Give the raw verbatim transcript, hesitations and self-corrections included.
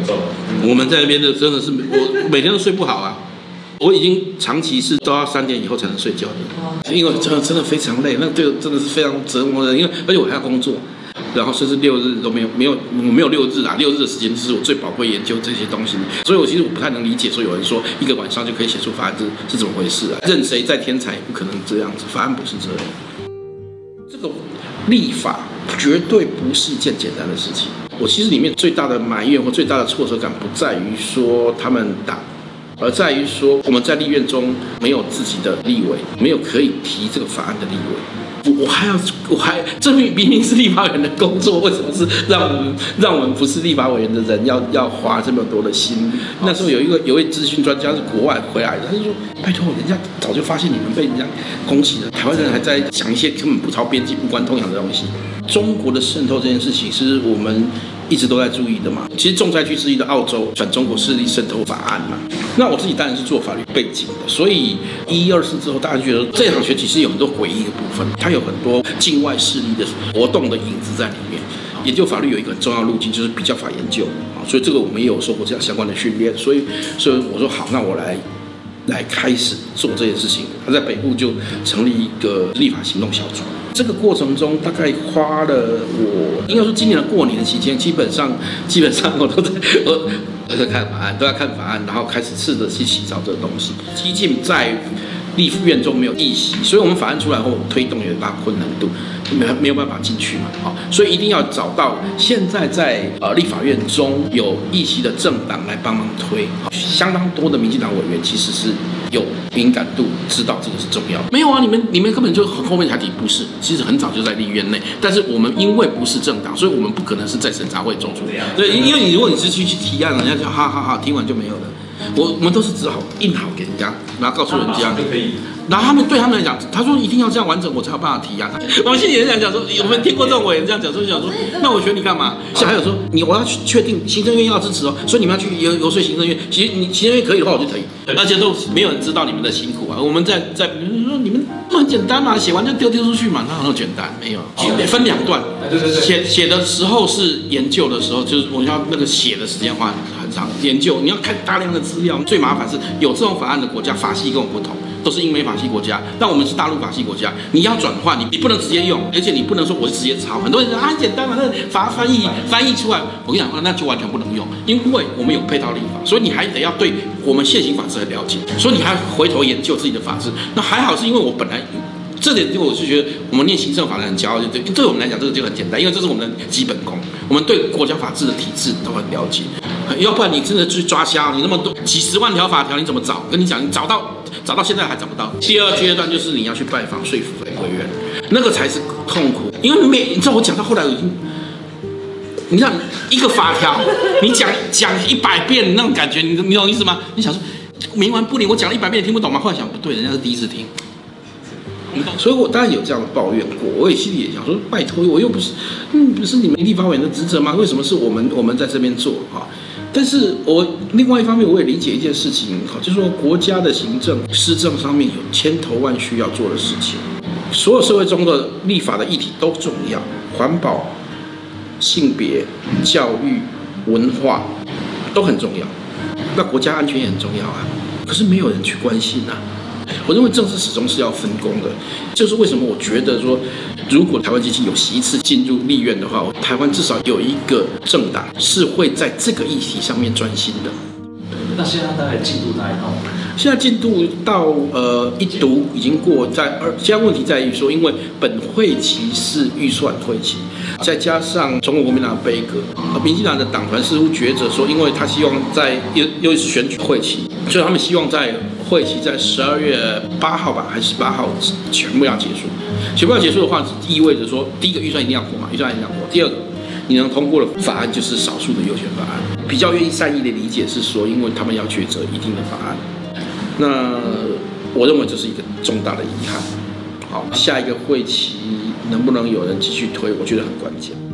重。 我们在那边的真的是我每天都睡不好啊。我已经长期是都要三点以后才能睡觉的，因为真的真的非常累，那对真的是非常折磨人。因为而且我还要工作，然后甚至六日都没有没有我没有六日啊，六日的时间是我最宝贵研究这些东西，所以我其实我不太能理解说有人说一个晚上就可以写出法案是是怎么回事啊？任谁再天才也不可能这样子，法案不是这样。这个立法绝对不是一件简单的事情。我其实里面最大的埋怨或最大的挫折感不在于说他们党。而在于说，我们在立院中没有自己的立委，没有可以提这个法案的立委。我我还要，我还这明明是立法委员的工作，为什么是让我们让我们不是立法委员的人要要花这么多的心？那时候有一个有一位资讯专家是国外回来的，他就说：“拜托，人家早就发现你们被人家攻击了，台湾人还在讲一些根本不朝边际、无关痛痒的东西。”中国的渗透这件事情是我们一直都在注意的嘛。其实重灾区之一的澳洲反中国势力渗透法案嘛。那我自己当然是做法律背景的，所以一一二四之后，大家觉得这场选举是有很多诡异的部分，它有很多境外势力的活动的影子在里面。研究法律有一个很重要的路径，就是比较法研究啊，所以这个我们也有受过这样相关的训练。所以，所以我说好，那我来来开始做这件事情。他在北部就成立一个立法行动小组。这个过程中大概花了我，应该说今年的过年期间，基本上基本上我都在我都在看法案，都在看法案，然后开始试着去起草这个东西。激进在立院中没有议席，所以我们法案出来后推动有很大困难度，没没有办法进去嘛，好，所以一定要找到现在在呃立法院中有议席的政党来帮忙推。相当多的民进党委员其实是有敏感度，知道这个是重要的。没有啊，你们你们根本就很后面才提，不是，其实很早就在立院内，但是我们因为不是政党，所以我们不可能是在审查会中出的。对，因为你如果你是去去提案，人家就哈哈哈，听完就没有了。我我们都是只好印好给人家，然后告诉人家就可以。然后他们对他们来讲，他说一定要这样完整，我才有办法提案。我们心里人讲说，我们听过这种委员这样讲，所以想说，那我选你干嘛？现在还有说，你我要去确定行政院要支持哦，所以你们要去游游说行政院。其实你行政院可以的话，我就可以。而且都没有人知道你们的辛苦啊。我们在在说你们很简单嘛，写完就丢丢出去嘛，那很简单，没有。分两段，写写的时候是研究的时候，就是我要那个写的时间花很长，研究你要看大量的资料。最麻烦是有这种法案的国家，法系跟我们不同。都是英美法系国家，但我们是大陆法系国家。你要转换，你你不能直接用，而且你不能说我是直接抄。很多人说啊，很简单嘛，那法翻译翻译出来，我跟你讲，那就完全不能用，因为我们有配套立法，所以你还得要对我们现行法制很了解，所以你还回头研究自己的法制。那还好是因为我本来这点，我是觉得我们念行政法的很骄傲，就对，对我们来讲这个就很简单，因为这是我们的基本功，我们对国家法治的体制都很了解。要不然你真的去抓瞎，你那么多几十万条法条，你怎么找？跟你讲，你找到找到现在还找不到。第二阶段就是你要去拜访说服委员，那个才是痛苦，因为每你知道我讲到后来我已经，你看一个法条，你讲讲一百遍那种感觉，你你懂意思吗？你想说冥顽不灵，我讲了一百遍也听不懂吗？后来想不对，人家是第一次听。所以我当然有这样的抱怨过，我也心里也想说，拜托，我又不是，嗯，不是你们立法委员的职责吗？为什么是我们我们在这边做啊？但是我另外一方面，我也理解一件事情，哈，就是说国家的行政施政上面有千头万绪要做的事情，所有社会中的立法的议题都重要，环保、性别、教育、文化都很重要，那国家安全也很重要啊，可是没有人去关心啊。我认为政治始终是要分工的，就是为什么我觉得说，如果台湾机器有席次进入立院的话，台湾至少有一个政党是会在这个议题上面专心的。 那现在大概进度大概到？ 现在进度到呃一读已经过，在二，现在问题在于说，因为本会期是预算会期，再加上中国国民党的杯葛，民进党的党团似乎觉着说，因为他希望在又又是选举会期，所以他们希望在会期在十二月八号吧，还是十八号全部要结束。全部要结束的话，意味着说，第一个预算一定要过嘛，预算一定要过。第二个，你能通过的法案就是少数的优选法案。比较愿意善意的理解是说，因为他们要抉择一定的法案。那我认为这是一个重大的遗憾。好，下一个会期能不能有人继续推，我觉得很关键。